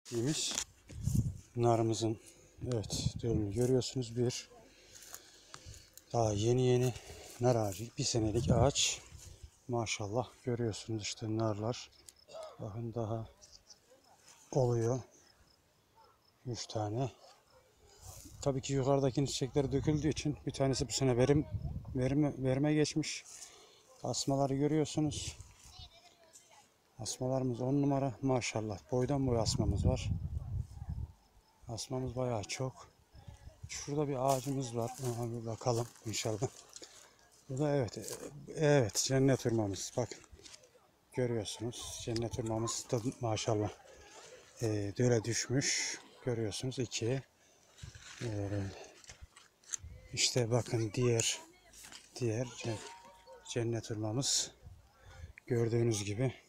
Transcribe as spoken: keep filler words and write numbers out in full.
Diymiş. Narımızın evet dölünü görüyorsunuz. Bir daha yeni yeni nar ağacı. Bir senelik ağaç. Maşallah görüyorsunuz işte narlar. Bakın daha oluyor. Üç tane. Tabii ki yukarıdaki çiçekler döküldüğü için bir tanesi bu sene verim verime, verime geçmiş. Asmaları görüyorsunuz. Asmalarımız on numara maşallah. Boydan boy asmamız var. Asmamız bayağı çok. Şurada bir ağacımız var. Ona bir bakalım inşallah. Bu da evet. Evet cennet hurmamız. Bakın. Görüyorsunuz. Cennet hurmamız da maşallah. Ee, döle düşmüş. Görüyorsunuz. iki. Ee, işte bakın diğer diğer cennet hurmamız. Gördüğünüz gibi.